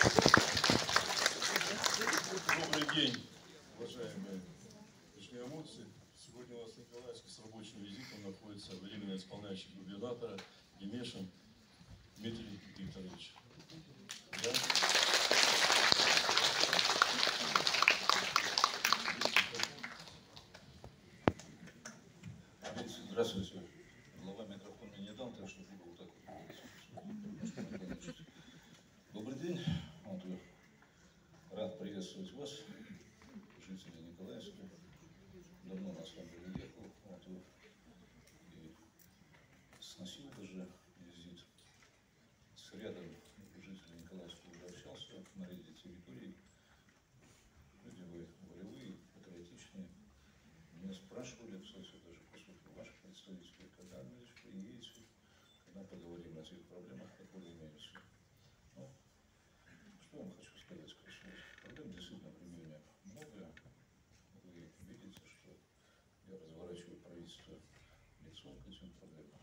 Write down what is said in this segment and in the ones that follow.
Добрый день, уважаемые вишнеомудцы. Сегодня у нас в Николаевске с рабочим визитом находится временно исполняющий губернатора Гемешин Дмитрий Викторович. Здравствуйте. Глава микрофон мне не дал, так что буду вот так вот. Добрый день. Рад приветствовать вас, жители Николаевска. Давно на самом деле ехал. И сносил даже визит. С рядом жителей Николаевска уже общался на ряде территорий. Люди вы волевые, патриотичные. Меня спрашивали, кстати, даже по сути ваших представителей, когда вы приедете, когда поговорим о тех проблемах, которые имеются. Ну, что я вам хочу сказать, проблем действительно в регионе много. Вы видите, что я разворачиваю правительство лицом к этим проблемам.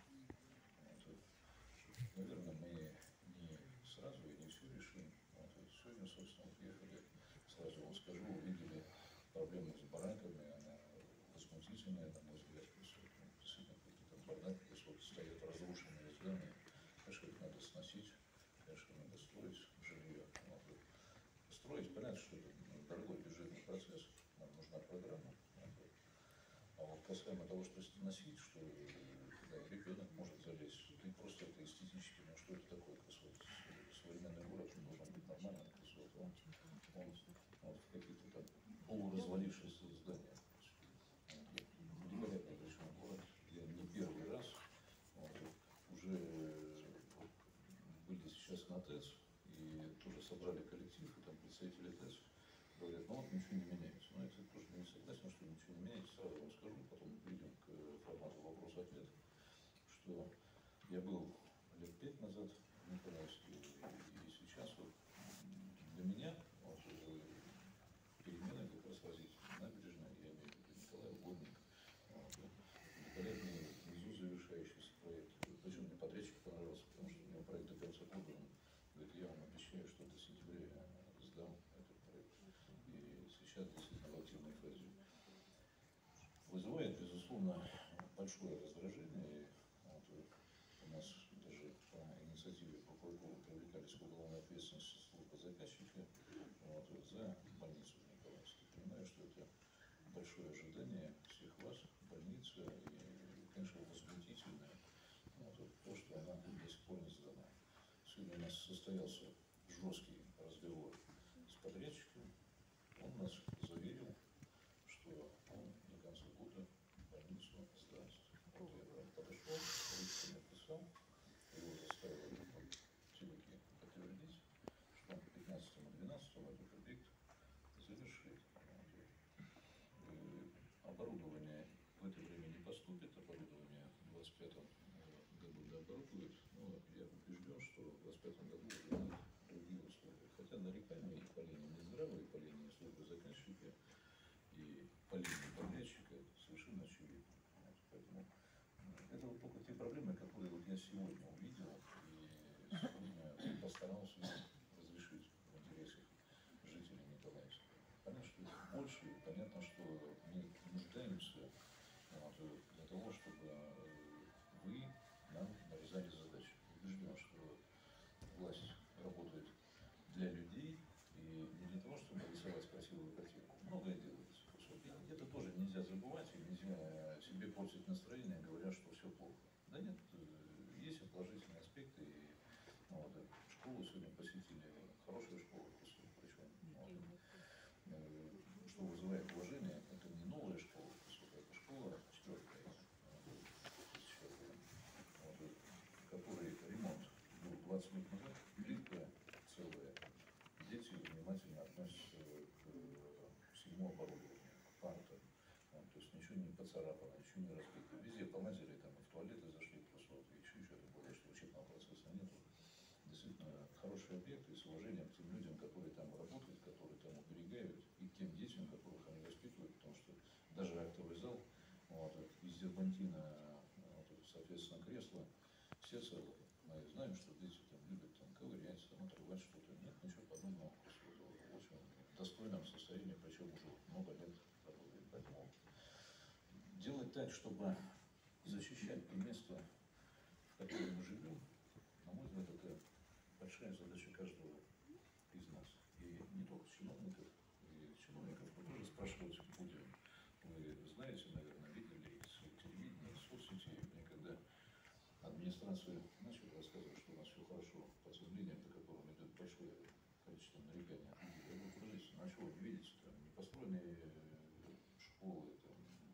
Наверное, мы не сразу и не все решим. Сегодня, собственно, уехали, сразу вам скажу, увидели проблему с бараками, она возмутительная, на мой взгляд, действительно какие-то бараки, стоят разрушенные здания. Конечно, их надо сносить, конечно, надо строить жилье. Строить, понятно, что это дорогой бюджетный процесс, нам нужна программа. А вот касаемо того, что сносить, что ребенок может залезть, и просто это эстетически, ну что это такое, современный город, он должен быть нормальным, он в каких-то там полуразвалившихся зданиях. Великолепный причем город, я не первый раз, уже были сейчас на ТЭЦ, и тоже собрали коллектив, и там представители ТЭЦ говорят, ну вот ничего не меняется. Но я тоже не согласен, что ничего не меняется, сразу вам скажу, потом перейдем к формату вопрос-ответ, что я был лет 5 назад в Николаевске, и сейчас вот для меня перемены как раз разительные. Набережная, я имею в виду Николаев, Водник, великолепный внизу завершающийся проект. Причем мне подрядчик понравился, потому что у него проект до конца года, он говорит, я вам обещаю, что до сентября я сдам этот проект. И сейчас действительно в активной фазе. Вызывает, безусловно, большое раздражение. У нас даже по инициативе прокуратуры привлекались к уголовной ответственности службы заказчика за больницу в Николаевске. Понимаю, что это большое ожидание всех вас, больница, и, конечно, возмутительное то, что она до сих пор не сдана. Сегодня у нас состоялся жесткий разговор с подрядчиком. Он нас заверил, что он до конца года больницу сдаст. Я подошел, ручку написал, его заставил телеги подтвердить, что он к 15-12 этот объект завершит. Оборудование в это время не поступит, оборудование в 2025 году дооборудуют, но я убежден, что в 2025 году уже будут другие условия. Хотя нарекания по линии Минздрава и по линии службы заказчика и по линии подрядчика совершенно очевидно. Поэтому это вот только те проблемы, которые вот я сегодня увидел и сегодня постарался разрешить в интересах жителей Николаевска. Понятно, что это больше, и понятно, что мы нуждаемся для того, чтобы вы нам навязали задачи. Убежден, что власть работает для людей и не для того, чтобы рисовать красивую картинку. Многое делается. И это тоже нельзя забывать, и нельзя себе портить настроение, говоря, что все плохо. Да нет, есть и положительные аспекты. И, школу сегодня посетили, хорошая школа, причем, что вызывает уважение, это не новая школа, это школа четвертая, который ремонт был 20 лет назад, плитка целая. Дети внимательно относятся к всему оборудованию, к партам. То есть ничего не поцарапано, ничего не разбито. Везде помазали, там и в туалеты зашли, просто еще что-то было, что учебного процесса нету. Действительно, хороший объект, и с уважением к тем людям, которые там работают, которые там уберегают, и к тем детям, которых они воспитывают, потому что даже актовый зал, из дермантина, соответственно, кресло, все целые. Мы знаем, что дети там любят там ковырять, там отрывать что-то. Нет, ничего подобного сказать, чтобы защищать то место, в котором мы живем, на мой взгляд, это большая задача каждого из нас. И не только чиновников, и чиновников мы тоже спрашивать будем. Вы знаете, наверное, видели с телевидения, с соцсетей, мне когда администрация начала рассказывать, что у нас все хорошо, по заявлениям, по которым идет большое количество нареканий от людей. Я говорю, подождите, ну а что вы не видите, там не построенные школы, там,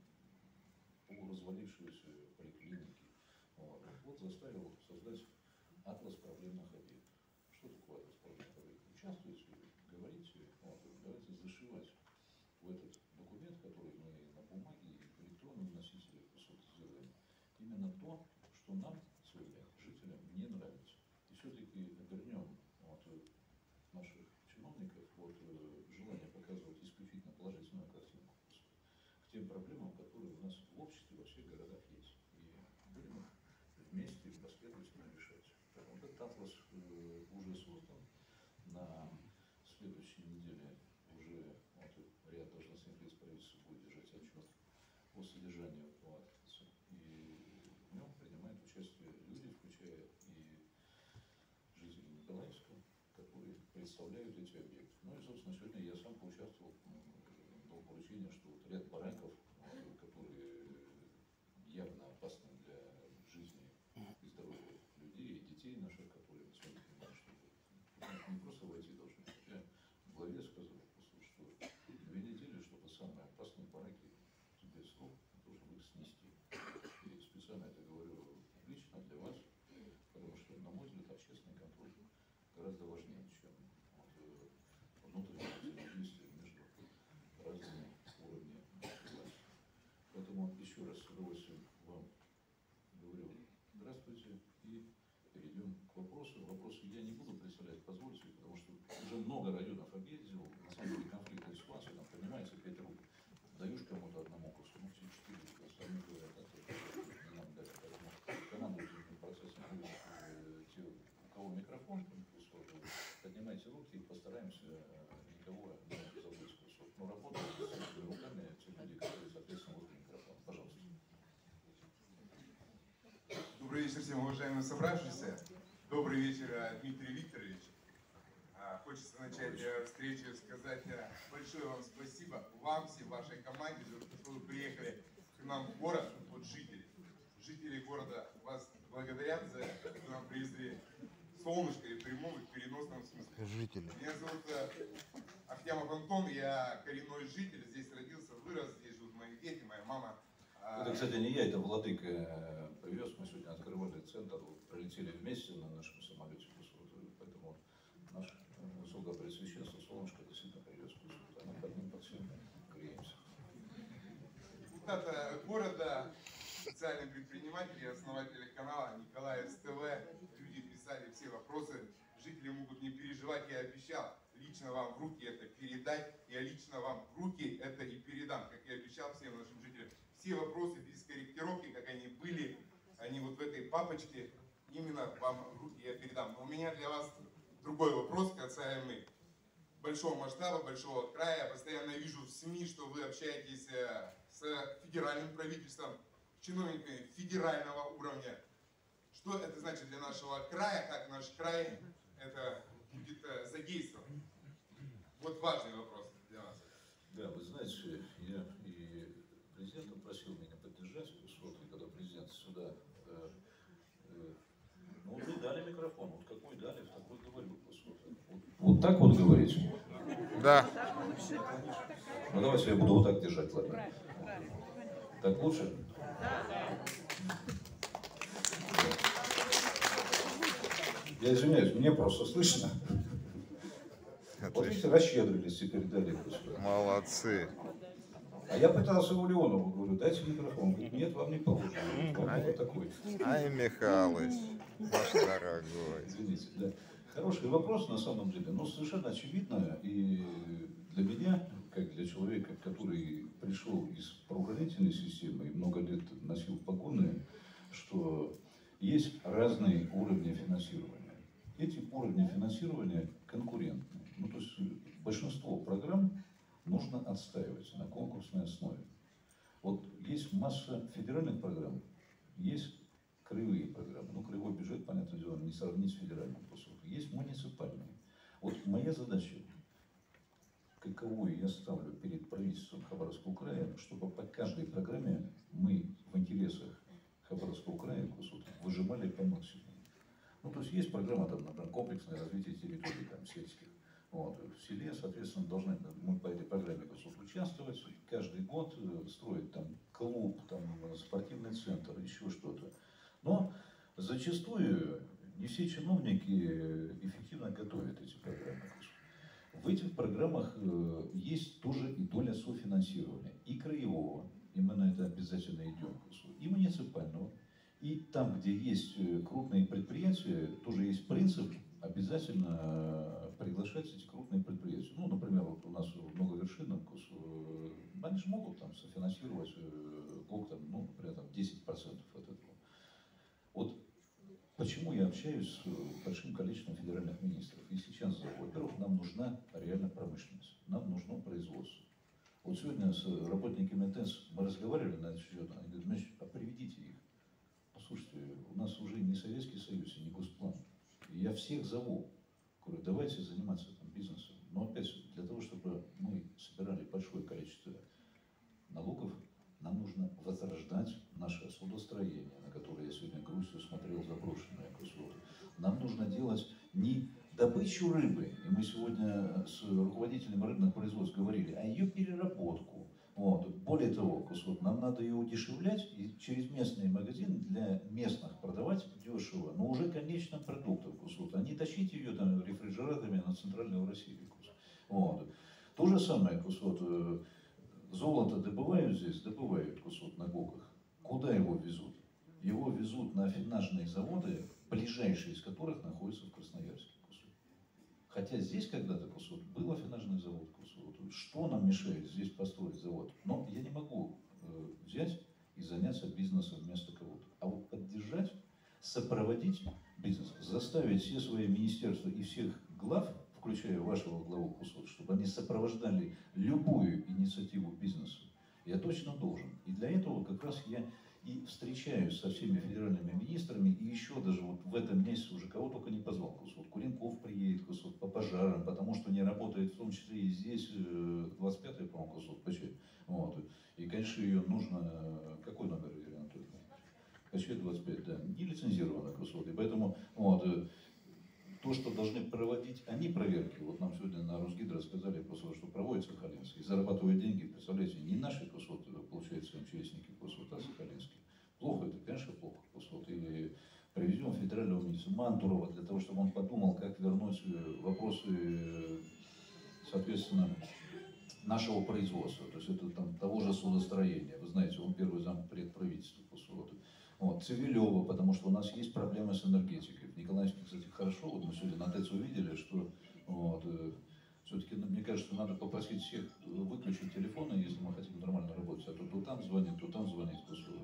полуразвалившиеся поликлиники. Вот заставил создать атлас проблемных объектов. Что такое атлас проблемных объектов? Участвуйте, говорите, давайте зашивать в этот документ, который мы на бумаге и в электронном носителе по сути сделаем, именно то, что нам сегодня, жителям, не нравится. И все-таки вернем наших чиновников желание показывать исключительно положительную картинку к тем проблемам, которые у нас в обществе во всех городах есть. И будем их вместе последовательно решать. Поэтому этот атлас уже создан. На следующей неделе уже ряд должностных лиц правительства будет держать отчет о содержании этого атласа. И в нем принимают участие люди, включая и жителей Николаевска, которые представляют эти объекты. Ну и, собственно, сегодня я сам поучаствовал, дал поручение, что вот ряд бараков, которые явно опасны для жизни и здоровья людей, и детей наших, которые сегодня понимают, что не просто войти должны. Я в главе сказал, что 2 недели, чтобы самые опасные бараки без срок должен их снести. И специально это говорю лично для вас, потому что, на мой взгляд, общественный контроль гораздо важнее, чем внутреннее взаимодействие между разными уровнями власти. Поэтому еще раз с удовольствием вам говорю здравствуйте и перейдем к вопросу. Вопросы я не буду представлять, позвольте, потому что уже много районов объездил, на самом деле конфликтная ситуация, там поднимается 5 рук, даешь кому-то одному курсу, ну все 4, остальные говорят, не нам дать. Поэтому командующий процессом будет те, у кого микрофон, поднимайте руки, постараемся никого не забыть кусок. Но работать с этими руками те люди, которые, соответственно, возле микрофона. Пожалуйста. Добрый вечер всем уважаемым собравшимся. Добрый вечер, Дмитрий Викторович. Хочется начать встречу, сказать большое вам спасибо, вам, всей вашей команде, за то, что вы приехали к нам в город, вот жители. Жители города вас благодарят за это, что нам привезли солнышко и в прямом, и в переносном смысле. Жители. Меня зовут Ахтямов Антон, я коренной житель, здесь родился, вырос, здесь живут мои дети, моя мама. Это, кстати, не я, это Владыка привез. Мы сегодня открывали центр, прилетели вместе на нашем самолете. Поэтому наш высокопреосвященство солнышко действительно привез. А мы под ним под всем греемся. Депутат города, социальный предприниматель и основатель канала Николаевск ТВ. Люди писали все вопросы. Жители могут не переживать, я обещал лично вам в руки это передать. Я лично вам в руки это и передам, как я обещал всем нашим жителям. Все вопросы без корректировки, как они были, они вот в этой папочке, именно вам в руки я передам. Но у меня для вас другой вопрос, касаемый большого масштаба, большого края. Я постоянно вижу в СМИ, что вы общаетесь с федеральным правительством, с чиновниками федерального уровня. Что это значит для нашего края, как наш край это будет задействован? Вот важный вопрос для нас. Да, вы знаете, я и президента просил меня поддержать эту сотку, когда президент сюда... ну вот вы дали микрофон, вот какой дали, в такой говорю. Вот так вот говорите? Да. Ну давайте я буду вот так держать, ладно? Так лучше? Я извиняюсь, мне просто слышно. Вот видите, расщедрились и передали. Молодцы. А я пытался у Леонова, говорю, дайте микрофон. Он говорит, нет, вам не положено. Вот такой. Ай, Михалыч, ваш дорогой. Извините, да. Хороший вопрос на самом деле, но совершенно очевидно и для меня, как для человека, который пришел из правоохранительной системы и много лет носил погоны, что есть разные уровни финансирования. Эти уровни финансирования конкурентные. Ну, то есть большинство программ нужно отстаивать на конкурсной основе. Вот есть масса федеральных программ, есть краевые программы. Ну, краевой бюджет, понятное дело, не сравнить с федеральным, по сути. Есть муниципальные. Вот моя задача, каковую я ставлю перед правительством Хабаровского края, чтобы по каждой программе мы в интересах Хабаровского края выжимали по максимуму. Ну, то есть программа, там, например, комплексное развитие территорий там, сельских. Вот. В селе, соответственно, должны мы по этой программе участвовать, каждый год строить там клуб, там, спортивный центр, еще что-то. Но зачастую не все чиновники эффективно готовят эти программы. В этих программах есть тоже и доля софинансирования, и краевого, и мы на это обязательно идем, и муниципального. И там, где есть крупные предприятия, тоже есть принцип обязательно приглашать эти крупные предприятия. Ну, например, вот у нас в Многовершинном, они же могут там софинансировать ГОК, там, ну, например, там 10% от этого. Вот почему я общаюсь с большим количеством федеральных министров. И сейчас, во-первых, нам нужна реально промышленность, нам нужно производство. Вот сегодня с работниками ТЭС мы разговаривали на этот счет, они говорят, значит, а приведите их. Послушайте, у нас уже не Советский Союз и не Госплан. И я всех зову, говорю, давайте заниматься там бизнесом. Но опять, для того, чтобы мы собирали большое количество налогов, нам нужно возрождать наше судостроение, на которое я сегодня грустью смотрел, заброшенное кусок. Нам нужно делать не добычу рыбы, и мы сегодня с руководителем рыбных производств говорили, а ее переработку. Вот. Более того, кусок, нам надо ее удешевлять и через местные магазины для местных продавать дешево, но уже конечным продуктом кусок, а не тащить ее там рефрижераторами на центральную Россию. Вот. То же самое кусок. Золото добывают здесь, добывают кусок на ГОКах. Куда его везут? Его везут на афинажные заводы, ближайшие из которых находятся в Красноярске. Кусок. Хотя здесь когда-то кусок был афинажный завод. Кусок. Что нам мешает здесь построить завод? Но я не могу взять и заняться бизнесом вместо кого-то. А вот поддержать, сопроводить бизнес, заставить все свои министерства и всех глав, включая вашего главу кусок, чтобы они сопровождали любую инициативу бизнеса, я точно должен. И для этого как раз я и встречаюсь со всеми федеральными министрами, и еще даже вот в этом месяце уже кого только не позвал. Кусок. Куренков приедет, кусок, по пожарам, потому что не работает в том числе и здесь 25-й, по-моему, кусок, вот. И, конечно, ее нужно, какой номер, Ирина Анатольевна? ПЧ 25, да, не лицензированный кусок. И поэтому вот, то, что должны проводить они проверки, вот нам сегодня на Росгидро сказали, что проводят Сахалинский, зарабатывают деньги, представляете, не наши кусок, получается, МЧСники кусок, а Сахалинский. Плохо это, конечно, плохо кусок. И привезем федерального министра Мантурова для того, чтобы он подумал, как вернуть вопросы, соответственно, нашего производства, то есть это там того же судостроения. Вы знаете, он первый зампред правительства кусок. Вот, Цивилева, потому что у нас есть проблемы с энергетикой. В Николаевске, кстати, хорошо, вот мы сегодня на ТЭЦ увидели, что вот, все-таки, мне кажется, надо попросить всех выключить телефоны, если мы хотим нормально работать, а то там звонит, то там звонит.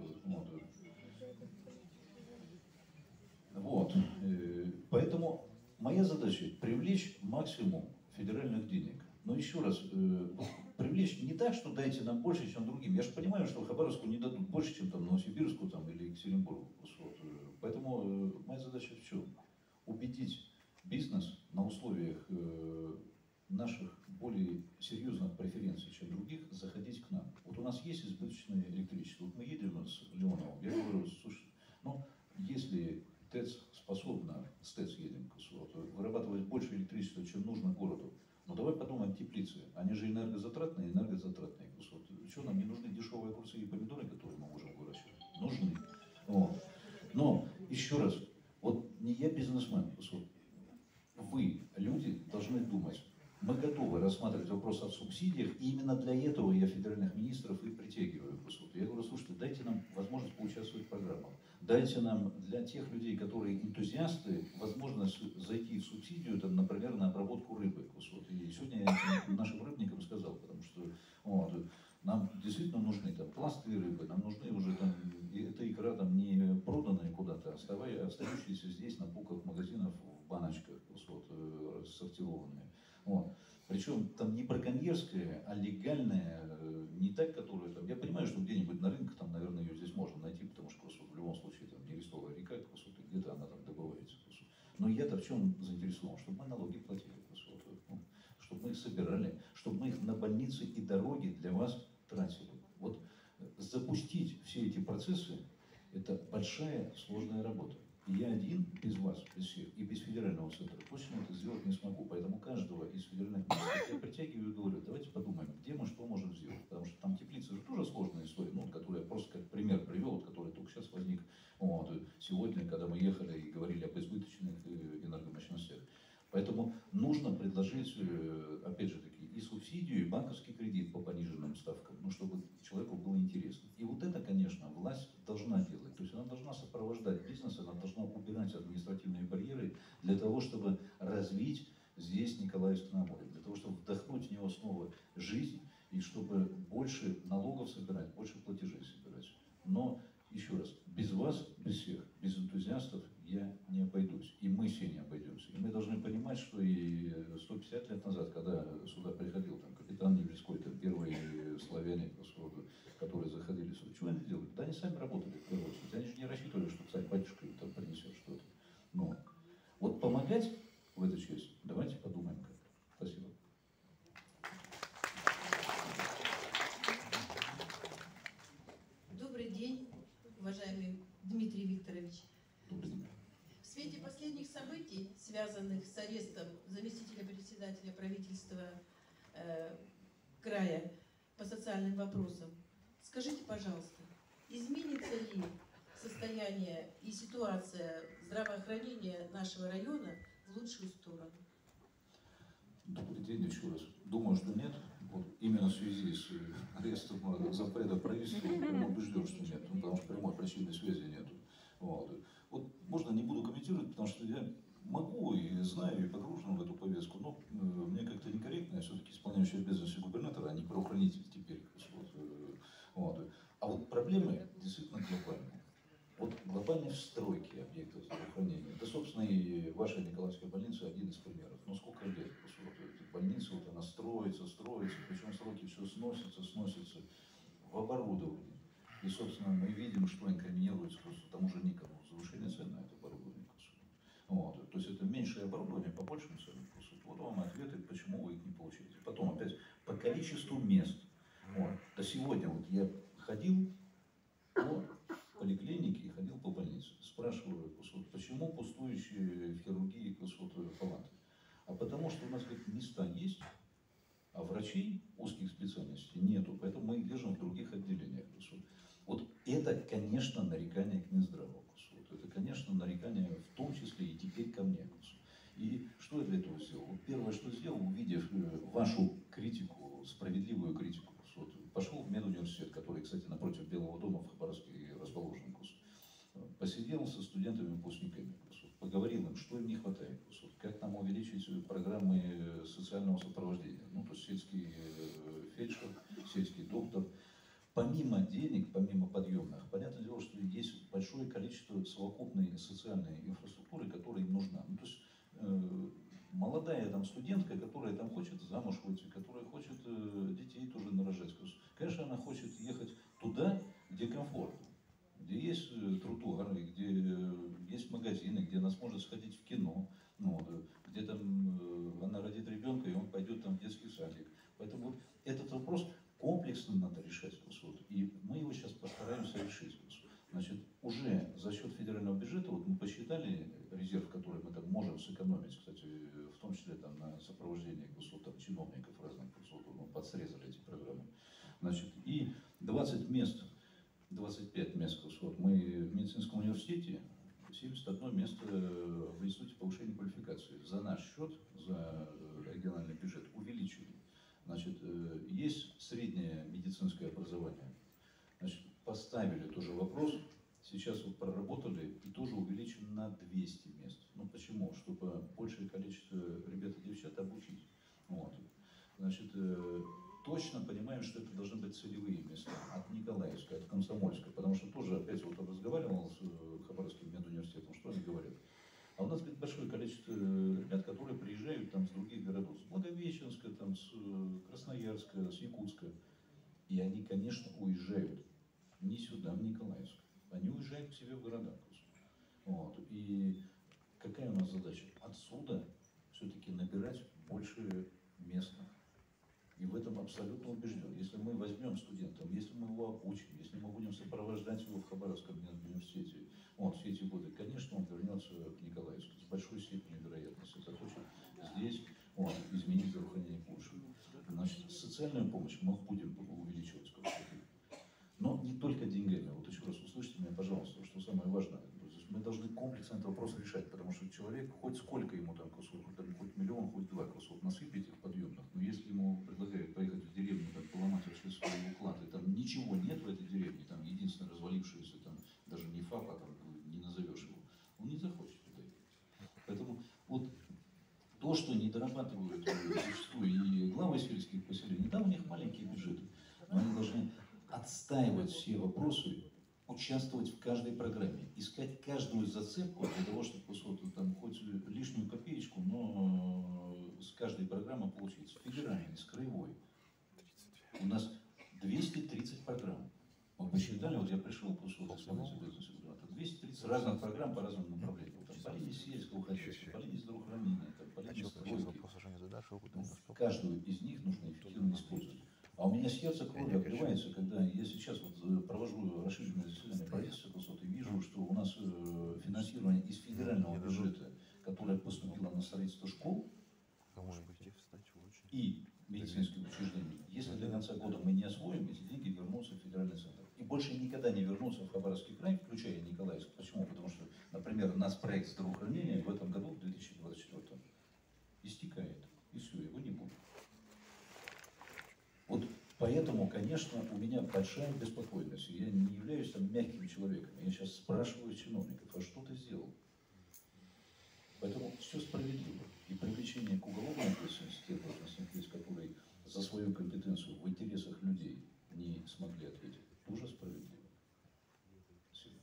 Вот. Поэтому моя задача привлечь максимум федеральных денег. Но еще раз, привлечь не так, что дайте нам больше, чем другим. Я же понимаю, что Хабаровску не дадут больше, чем там Новосибирску там, или Екатеринбургу. Поэтому моя задача в чем? Убедить бизнес на условиях наших более серьезных преференций, чем других, заходить к нам. Вот у нас есть избыточное электричество. Вот мы едем с Леоновым, я говорю, слушай, ну, если ТЭЦ способна, с ТЭЦ едем, вырабатывать больше электричества, чем нужно городу, ну давай подумаем, теплицы. Они же энергозатратные. Что нам не нужны дешевые огурцы и помидоры, которые мы можем выращивать? Нужны. Вот. Но, еще раз, вот не я бизнесмен, вы, люди, должны думать. Мы готовы рассматривать вопрос о субсидиях, и именно для этого я федеральных министров и притягиваю. Я говорю, слушайте, дайте нам возможность поучаствовать в программах. Дайте нам для тех людей, которые энтузиасты, возможность зайти в субсидию, там, например, на обработку рыбы. И сегодня я нашим рыбникам сказал, потому что вот, нам действительно нужны там пласты рыбы, нам нужны уже там, эта икра там не проданная куда-то, а остающаяся здесь на полках магазинов в баночках, сортированные. Вот. Причем там не браконьерская, а легальная, не так, которая там. Я понимаю, что где-нибудь на рынке, там, наверное, ее здесь можно найти, потому что в любом случае там не Рестовая река, где-то она там добывается. Но я-то в чем заинтересован? Чтобы мы налоги платили, чтобы мы их собирали, чтобы мы их на больницы и дороги для вас тратили. Вот запустить все эти процессы – это большая, сложная работа. И я один, без вас, без всех, и без федерального центра точно это сделать не смогу. Поэтому каждого из федеральных министров я притягиваю и говорю, давайте подумаем, где мы что можем сделать. Потому что там теплица же тоже сложная история, ну, которую я просто как пример привел, который только сейчас возник. Вот, сегодня, когда мы ехали и говорили об избыточных энергомощностях. Поэтому нужно предложить, опять же таки, и субсидию, и банковский кредит по пониженным ставкам, ну, чтобы человеку было интересно. И вот это, конечно, власть должна делать. То есть она должна сопровождать бизнес, она должна убирать административные барьеры для того, чтобы развить здесь Николаевск-на-Амуре, для того, чтобы вдохнуть в него снова жизнь, и чтобы больше налогов собирать, больше платежей собирать. Но, еще раз, без вас, без всех, без энтузиастов я не обойдусь. И мы все не обойдемся. И мы должны понимать, что и 150 лет назад, когда сюда приходил там, капитан Невельской, там, первые славяне, которые заходили сюда, что они делали? Да они сами работали в первую очередь. Они же не рассчитывали, что царь-батюшка им там принесет что-то. Но вот помогать в этой части, давайте подумаем как. Спасибо. Добрый день, уважаемый Дмитрий Викторович. Добрый день. В свете последних событий, связанных с арестом заместителя председателя правительства края по социальным вопросам, скажите, пожалуйста, изменится ли состояние и ситуация здравоохранения нашего района в лучшую сторону? Добрый день еще раз. Думаю, что нет. Вот именно в связи с арестом зампреда правительства я убежден, что нет, потому что прямой причинной связи нет. Вот можно не буду комментировать, потому что я могу и знаю, и погружен в эту повестку, но мне как-то некорректно, я все-таки исполняющий обязанности губернатора, а не правоохранитель теперь. А вот проблемы действительно глобальные. Вот глобальные в стройке объектов здравоохранения. Да, собственно, и ваша Николаевская больница один из примеров. Но сколько лет? Больница, вот она строится, причем сроки все сносятся в оборудовании. И, собственно, мы видим, что инкриминируется тому же Никону. Завышение цен на это оборудование. То есть это меньшее оборудование по большим ценам. Вот вам ответы, почему вы их не получаете. Потом опять по количеству мест. До сегодня вот я ходил по поликлинике и ходил по больнице. Спрашиваю, почему пустующие в хирургии палаты? А потому что у нас места есть, а врачей узких специальностей нету, поэтому мы их держим в других отделениях. Вот это, конечно, нарекание к Минздраву. Это, конечно, нарекание в том числе и теперь ко мне. И что я для этого сделал? Вот первое, что сделал, увидев вашу критику, справедливую критику, пошел в медуниверситет, который, кстати, напротив Белого дома в Хабаровске расположен. Посидел со студентами-выпускниками, поговорил им, что им не хватает, как нам увеличить программы социального сопровождения. Ну, то есть сельский фельдшер, сельский доктор. Помимо денег, помимо подъемных, понятное дело, что есть большое количество совокупной социальной инфраструктуры, которая им нужна. Ну, то есть молодая там студентка, которая там хочет замуж выйти, которая хочет детей тоже нарожать. Конечно, она хочет ехать туда, где комфортно, где есть тротуары, где есть магазины, где она сможет сходить в кино, где там она родит ребенка, и он пойдет там в детский садик. Поэтому этот вопрос комплексно надо решать. И мы его сейчас постараемся решить. Значит, уже за счет федерального бюджета, вот мы посчитали резерв, который мы там можем сэкономить, кстати, в том числе там, на сопровождении там, чиновников разных, подсрезали эти программы. Значит, и 20 мест, 25 мест мы в медицинском университете, 71 место в Институте повышения квалификации. За наш счет, за региональный бюджет увеличили. Значит, есть среднее медицинское образование. Значит, поставили тоже вопрос, сейчас вот проработали и тоже увеличим на 200 мест. Ну почему? Чтобы большее количество ребят и девчат обучить. Значит, точно понимаем, что это должны быть целевые места от Николаевска, от Комсомольска, потому что тоже опять вот разговаривал с Хабаровским медуниверситетом, что они говорят. А у нас, говорит, большое количество ребят, которые приезжают там с других городов, с Благовещенска, там, с Красноярска, с Якутска. И они, конечно, уезжают не сюда, в Николаевск. Они уезжают к себе в города. Вот. И какая у нас задача? Отсюда все-таки набирать больше местных. И в этом абсолютно убежден. Если мы возьмем студента, если мы его обучим, если мы будем сопровождать его в Хабаровском университете, вот, все эти годы, конечно, он вернется к Николаевску с большой степенью вероятности. Захочет здесь вот, изменить здравоохранение к лучшему. Значит, социальную помощь мы будем увеличивать. Но не только деньгами. Вот еще раз услышьте меня, пожалуйста, что самое важное. Мы должны комплексно этот вопрос решать, потому что человек, хоть сколько ему там кусок, там, хоть миллион, хоть два кусок насыпать их подъемных, но если ему предлагают поехать в деревню, там, поломать вообще свой уклад, и там ничего нет в этой деревне, там единственное развалившееся, там, даже не ФАП, а там, не назовешь его, он не захочет туда идти. Поэтому вот то, что не дорабатывают зачастую и главы сельских поселений, да, у них маленькие бюджеты, но они должны отстаивать все вопросы, участвовать в каждой программе, искать каждую зацепку для того, чтобы вот, там, хоть лишнюю копеечку, но с каждой программы получить. С федеральной, с краевой. У нас 230 программ. Мы посчитали, вот я пришел после 230 разных программ по разным направлениям. Там, по линии сельского хозяйства, по линии здравоохранения, там, по линии стройки. В каждую из них нужно эффективно использовать. А у меня сердце кровью обливается, когда я сейчас вот провожу расширенное заседание правительства и вижу, что у нас финансирование из федерального бюджета, которое поступило на строительство школ и медицинских учреждений, если до конца года мы не освоим, эти деньги вернутся в федеральный центр. И больше никогда не вернутся в Хабаровский край, включая Николаевск. Почему? Потому что, например, наш проект здравоохранения в этом году, в 2024, истекает. И все, его не будет. Вот поэтому, конечно, у меня большая беспокойность. Я не являюсь там мягким человеком. Я сейчас спрашиваю чиновников, а что ты сделал? Поэтому все справедливо. И привлечение к уголовной ответственности тех должностных лиц, которые за свою компетенцию в интересах людей не смогли ответить, тоже справедливо. Спасибо.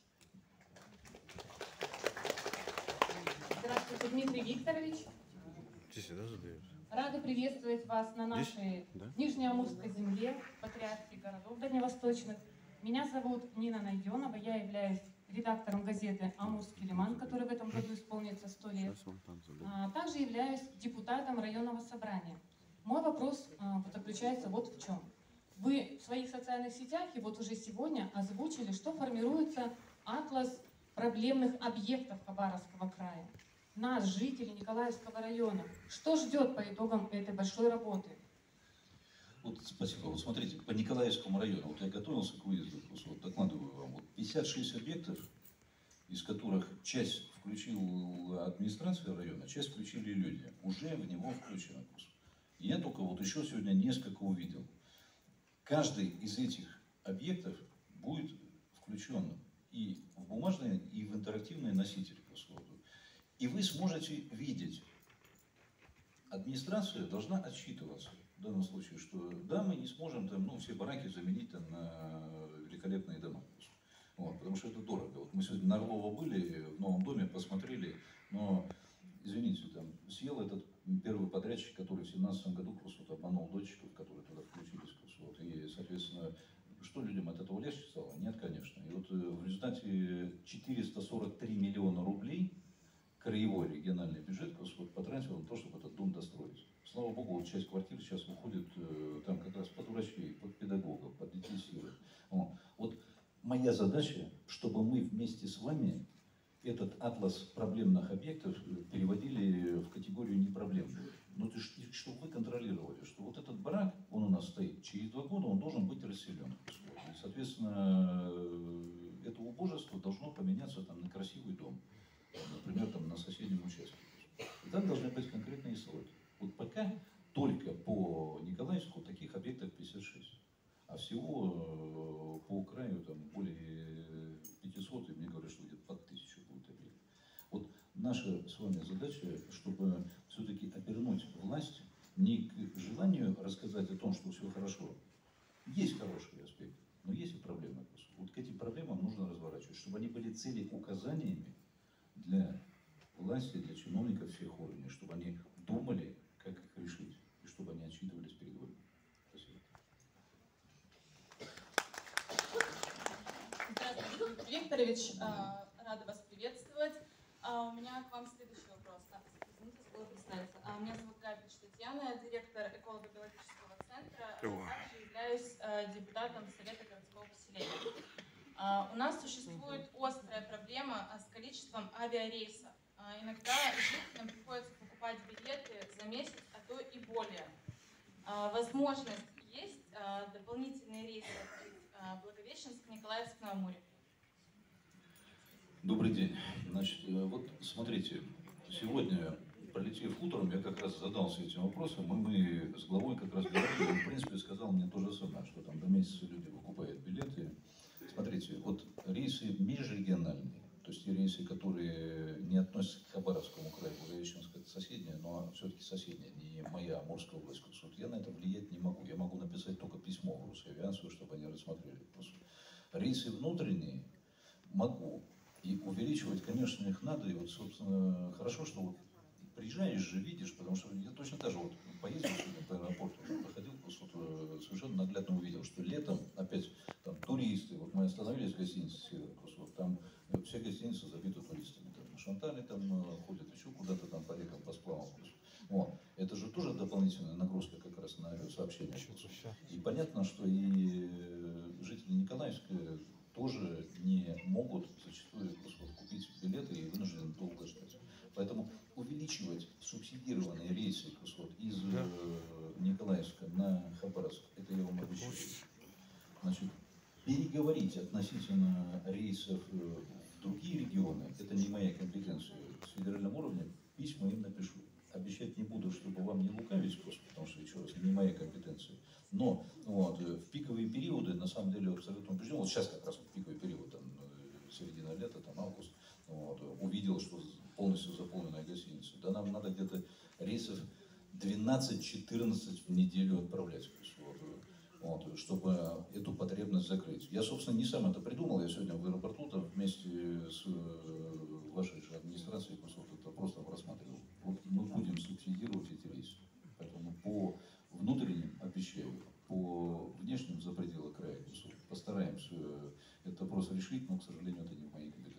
Здравствуйте, Дмитрий Викторович. Рада приветствовать вас на нашей Нижнеамурской земле, патриархии городов дальневосточных. Меня зовут Нина Найденова, я являюсь редактором газеты «Амурский лиман», который в этом году исполнится 100 лет. Также являюсь депутатом районного собрания. Мой вопрос заключается вот в чем. Вы в своих социальных сетях и вот уже сегодня озвучили, что формируется атлас проблемных объектов Хабаровского края. Нас, жителей Николаевского района. Что ждет по итогам этой большой работы? Вот, спасибо. Вот смотрите, по Николаевскому району, вот я готовился к выезду, вот докладываю вам, вот 56 объектов, из которых часть включила администрация района, часть включили люди. Уже в него включено. Я только вот еще сегодня несколько увидел. Каждый из этих объектов будет включен и в бумажные, и в интерактивные носители. И вы сможете видеть, администрация должна отчитываться в данном случае, что да, мы не сможем там, ну, все бараки заменить там, на великолепные дома. Вот, потому что это дорого. Вот мы сегодня на Орлово были, в новом доме, посмотрели, но, извините, там съел этот первый подрядчик, который в 2017 году просто вот обманул дольщиков, которые туда включились. Вот, и, соответственно, что людям от этого легче стало? Нет, конечно. И вот в результате 443 миллиона рублей краевой региональный бюджет потратил на то, чтобы этот дом достроить. Слава богу, вот часть квартир сейчас выходит там как раз под врачей, под педагогов, под детей сирот. Вот моя задача, чтобы мы вместе с вами этот атлас проблемных объектов переводили в категорию непроблемных. Ну, чтобы вы контролировали, что вот этот барак, он у нас стоит, через 2 года он должен быть расселен. И, соответственно, это убожество должно поменяться там, на красивый дом. Например, там, на соседнем участке. И там должны быть конкретные сроки. Вот пока только по Николаевску таких объектов 56. А всего по краю там более 500, и мне говорят, что где-то под 1000 будет объектов. Вот наша с вами задача, чтобы все-таки обернуть власть не к желанию рассказать о том, что все хорошо. Есть хорошие аспекты, но есть и проблемы. Вот к этим проблемам нужно разворачивать, чтобы они были целеуказаниями для власти, для чиновников всех уровней, чтобы они думали, как их решить, и чтобы они отчитывались перед вами. Спасибо. Здравствуйте, Дмитрий Викторович. Рада вас приветствовать. У меня к вам следующий вопрос. Извините, забыла представиться. Меня зовут Габич Татьяна, директор эколого-биологического центра. Также являюсь депутатом Совета городского поселения. У нас существует острая проблема с количеством авиарейсов. Иногда жителям приходится покупать билеты за месяц, а то и более. Возможность есть дополнительные рейсы открыть Благовещенск-Николаевск на Амуре? Добрый день. Значит, вот смотрите, сегодня, пролетев утром, я как раз задался этим вопросом, и мы с главой как раз говорили, он, в принципе, сказал мне то же самое, что там до месяца люди выкупают билеты. Смотрите, вот рейсы межрегиональные, то есть те рейсы, которые не относятся к Хабаровскому краю, Благовещенск это соседняя, но все-таки соседняя, не моя Амурская область, я на это влиять не могу. Я могу написать только письмо в Росавиацию, чтобы они рассмотрели. Рейсы внутренние могу. И увеличивать, конечно, их надо. И вот, собственно, хорошо, что вот приезжаешь же, видишь, потому что я точно так же вот поездил сегодня по аэропорту, проходил, вот, совершенно наглядно увидел, что летом опять там туристы, вот мы остановились в гостинице «Северокус», вот там все гостиницы забиты туристами, там на Шантале там ходят, еще куда-то там по рекам, по сплавам. Вот. Это же тоже дополнительная нагрузка как раз на авиасообщение. И понятно, что и жители Николаевска тоже не могут зачастую купить билеты и вынуждены долго ждать. Поэтому увеличивать субсидированные рейсы из Николаевска на Хабаровск, это я вам обещаю. Значит, переговорить относительно рейсов в другие регионы, это не моя компетенция. С федерального уровня письма им напишу. Обещать не буду, чтобы вам не лукавить, потому что, еще раз, не моя компетенция. Но вот, в пиковые периоды, на самом деле, абсолютно убежден, вот сейчас как раз в пиковый период, там, середина лета, там, август, вот, увидел, что полностью заполненная гостиница. Да нам надо где-то рейсов 12-14 в неделю отправлять, вот, чтобы эту потребность закрыть. Я, собственно, не сам это придумал, я сегодня в аэропорту там, вместе с вашей же администрацией это просто рассматривал. Вот мы будем субсидировать эти рейсы. Поэтому по внутренним обещаю, по внешним за пределы края постараемся этот вопрос решить, но, к сожалению, это не в моей компетенции.